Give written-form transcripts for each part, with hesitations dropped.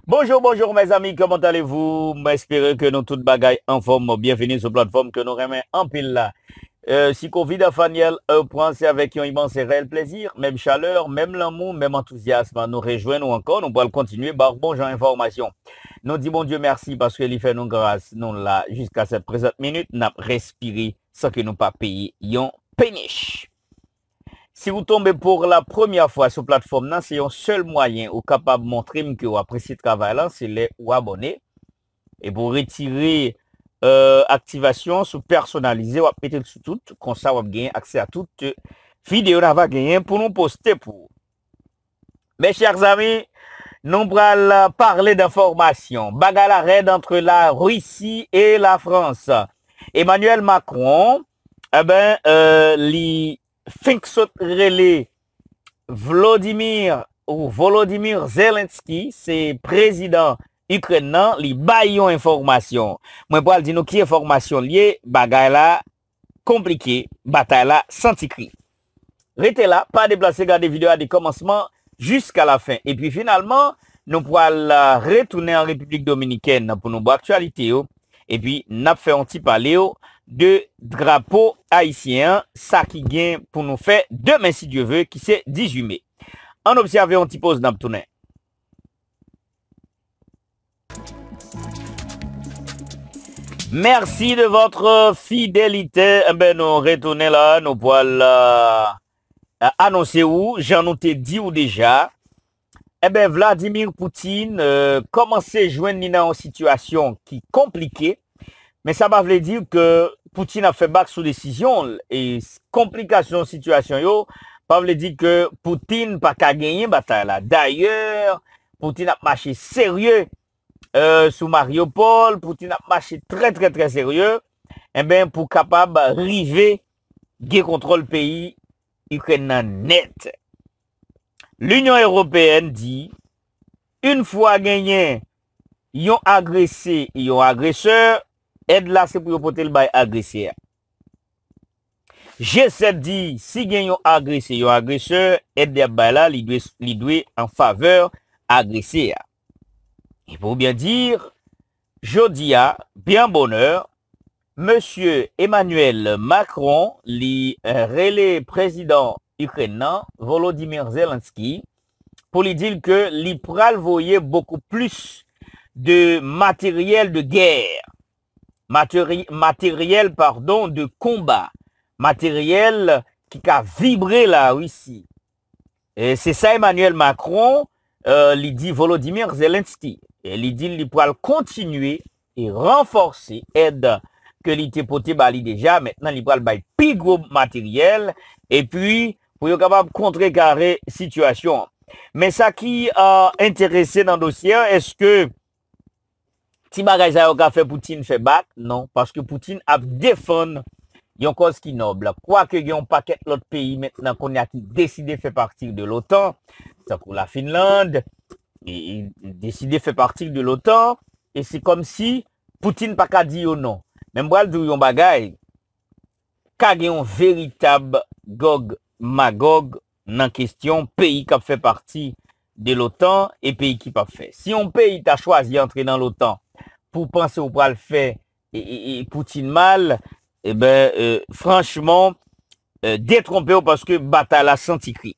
Bonjour, bonjour mes amis, comment allez-vous? J'espère que nous toutes bagailles en forme. Bienvenue sur la plateforme que nous remet en pile là. Si Covid a Faniel, point, c'est avec un immense et réel plaisir, même chaleur, même l'amour, même enthousiasme. Nous rejoignons encore, nous pourrons continuer par bon genre information. Nous disons bon Dieu merci parce qu'il fait nous grâce. Nous là, jusqu'à cette présente minute, nous avons respiré sans que nous pas payer un péniche. Si vous tombez pour la première fois sur la plateforme, c'est un seul moyen ou capable de montrer que vous appréciez le travail, c'est les ou abonner. Et pour retirer activation sur personnalisé, vous mettez sur tout, comme ça vous avez accès à toute vidéo que vous gagner pour nous poster pour. Mes chers amis, nous allons parler d'information. Bagarre raide entre la Russie et la France. Emmanuel Macron, Finksot relé Volodymyr Zelensky, c'est président ukrainien, li bayon information. Moi pour dire nous qui information liée, bagaille là compliqué, bataille là sans écrit. Restez là, pas déplacer, garder vidéo à des commencements jusqu'à la fin. Et puis finalement, nous pourrons retourner en République Dominicaine pour nos actualités. Et puis, nous fait un petit parler de drapeau haïtien, ça qui gagne pour nous faire demain, si Dieu veut, qui c'est 18 mai. On observe un petit pause dans le tournée. Merci de votre fidélité. Nous retournons là, nous pourrons annoncer où, j'en ai dit ou déjà. Vladimir Poutine commence à joindre dans une situation qui est compliquée. Mais ça veut dire que Poutine a fait bac sous décision et complication situation yo, pas veut dire que Poutine pas qu'à gagner bataille là. D'ailleurs, Poutine a marché sérieux sous Mariupol, Poutine a marché très sérieux pour capable arriver à contrôle pays ukrainien net. L'Union européenne dit une fois gagné, ils ont agressé, ils ont agresseur. Aide là, c'est pour porter le bail agressé. G7 dit, si gagne agressé, un agresseur, aide de bail là, il doit en faveur agressé. Et pour bien dire, Jodia, bien bonheur, monsieur Emmanuel Macron, le relais président ukrainien, Volodymyr Zelensky, pour lui dire que l'Ipral voyait beaucoup plus de matériel de guerre. Matériel de combat, matériel qui a vibré la Russie. Et c'est ça Emmanuel Macron, il dit Volodymyr Zelensky. Et il dit qu'il pourra continuer et renforcer l'aide que l'ité poté bali déjà. Maintenant, il pourra le plus gros matériel et puis pour être capable de contrecarrer la situation. Mais ça qui a intéressé dans le dossier, est-ce que si bagay ça a fait Poutine fait bac, non, parce que Poutine a défendu une cause qui noble. Quoique il y a un paquet d'autres pays maintenant qu'on a décidé de faire partie de l'OTAN, c'est pour la Finlande, et décidé de faire partie de l'OTAN, et c'est comme si Poutine pas qu'à dire non. Même bral du yon bagay, qu'a un véritable Gog Magog dans question pays qui a fait partie de l'OTAN et pays qui pas fait. Si un pays t'a choisi d'entrer dans l'OTAN pour penser au le faire et Poutine mal, franchement, détrompé parce que bataille la senti cri.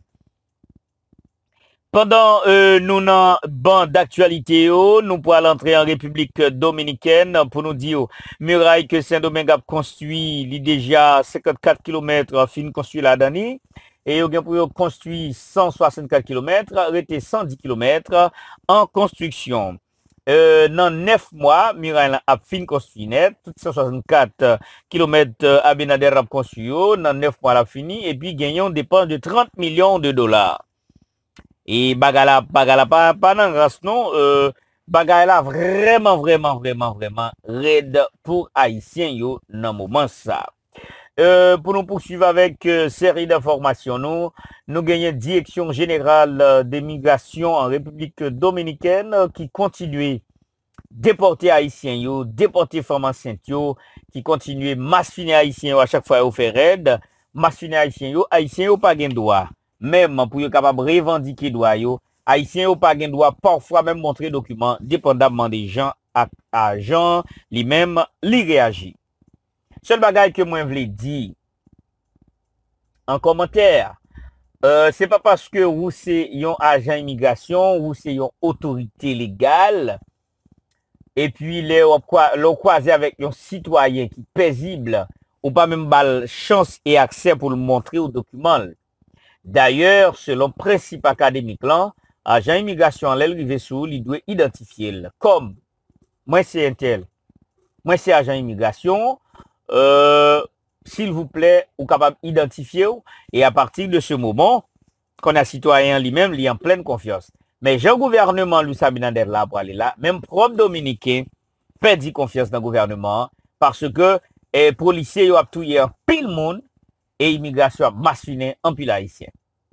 Pendant nous dans bande d'actualité, nous pourrons entrer en République dominicaine pour nous dire muraille que Saint-Domingue a construit, il déjà 54 km fin construit la dernière. Et il a construit 164 km, arrêté 110 km en construction. Dans 9 mois, Muraille a fini construit net, tout 164 km Abinader a construit, dans 9 mois a fini, et puis gagnons dépenses de 30 millions de dollars. Et bagala pas dans grâce non, bagala vraiment raide pour Haïtiens yo dans moment ça. Pour nous poursuivre avec série d'informations, nous gagnons Direction générale des migrations en République dominicaine qui continue déporter haïtiens, déporter femmes enceintes, qui continue masse fini haïtiens à chaque fois au fait raid, masse fini haïtiens, haïtiens pas gain droit. Même pour être capable de revendiquer droit, Haïtien ou pas doit parfois même montrer document dépendamment des gens à gens lui-même li réagit. Seul bagage que moi voulais dire en commentaire, c'est pas parce que vous c'est un agent immigration ou c'est une autorité légale et puis l'on croisé avec un citoyen qui paisible ou pas même bal chance et accès pour le montrer au document. D'ailleurs, selon le principe académique là, agent immigration l'arrivé sous, il doit identifier comme moi c'est un tel, moi c'est agent immigration, s'il vous plaît, ou capable d'identifier et à partir de ce moment, qu'on a citoyen lui-même, il est en pleine confiance. Mais j'ai un gouvernement, Louis Abinader là pour aller là, même propre dominicain, perdit confiance dans le gouvernement parce que les policiers ont tué un pile monde et l'immigration a massiné en pile haïtien.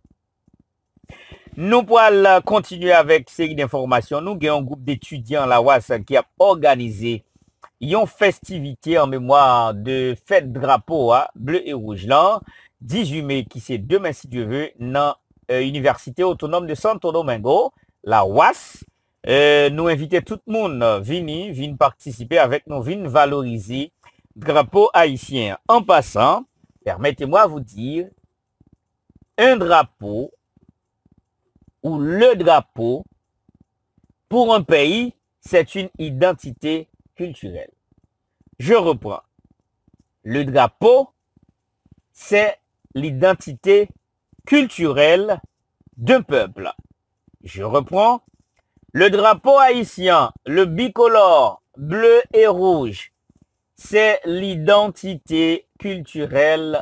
Nous pourrons continuer avec série d'informations. Nous avons un groupe d'étudiants la WAS qui a organisé une festivité en mémoire de fête drapeau bleu et rouge là, 18 mai qui c'est demain si Dieu veut dans Université autonome de Santo Domingo, la WAS. Nous invitons tout le monde venir participer avec nous, venir valoriser drapeau haïtien. En passant, permettez-moi vous dire, un drapeau ou le drapeau pour un pays, c'est une identité culturelle. Je reprends. Le drapeau, c'est l'identité culturelle d'un peuple. Je reprends. Le drapeau haïtien, le bicolore bleu et rouge, c'est l'identité culturelle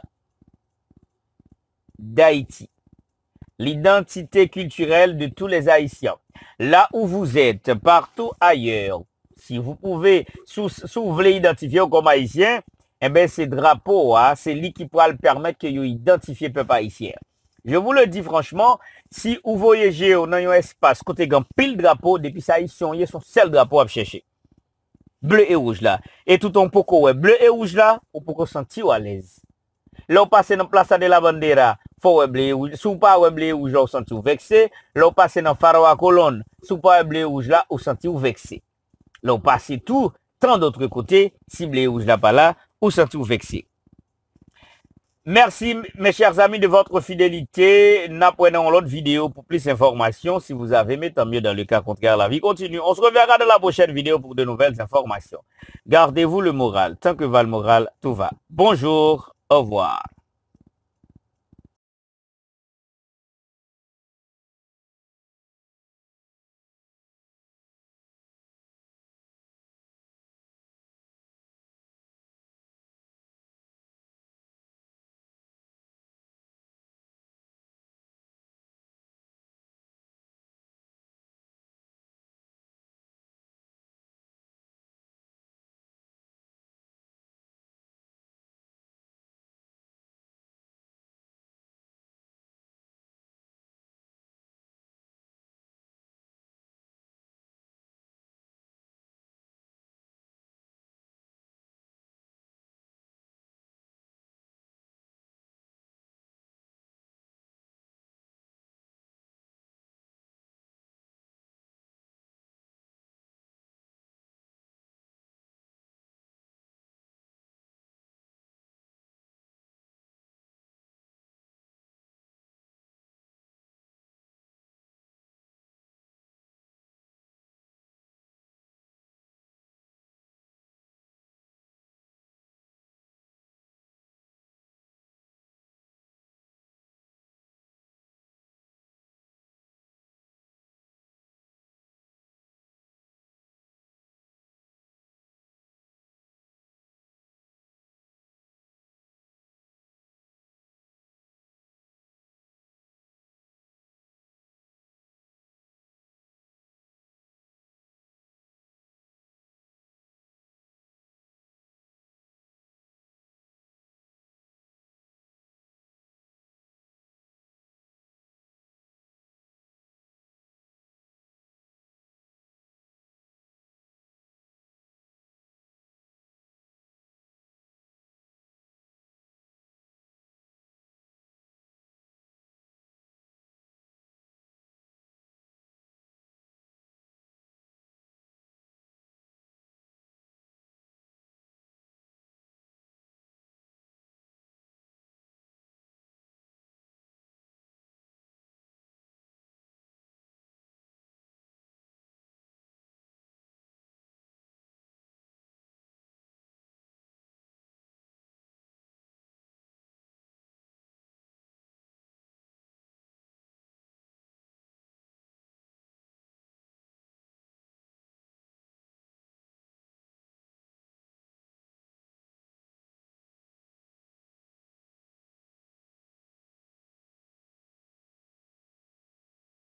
d'Haïti. L'identité culturelle de tous les Haïtiens. Là où vous êtes, partout ailleurs, si vous pouvez, si vous voulez identifier comme Haïtien, eh bien, ces drapeaux, c'est lui qui pourra le permettre que vous identifiez le peuple haïtien. Je vous le dis franchement, si vous voyagez dans un espace, côté grand pile drapeau, depuis ça, Haïtien, il y a son seul drapeau à chercher. Bleu et rouge là. Et tout en poco, bleu et rouge là, on peut se sentir à l'aise. Là, on passe dans la place de la bandera, faut bleu et rouge. Si vous pas bleu et rouge, vous sentez vexé. Là, on passe dans Pharaoh colonne, si vous pas bleu et rouge là, vous sentez vexé. Là, on passe tout, tant d'autres côtés, si bleu et rouge là pas là, vous sentez vexé. Merci, mes chers amis, de votre fidélité. N'apprenons l'autre vidéo pour plus d'informations. Si vous avez aimé, tant mieux. Dans le cas contraire, la vie continue. On se reverra dans la prochaine vidéo pour de nouvelles informations. Gardez-vous le moral. Tant que va le moral, tout va. Bonjour, au revoir.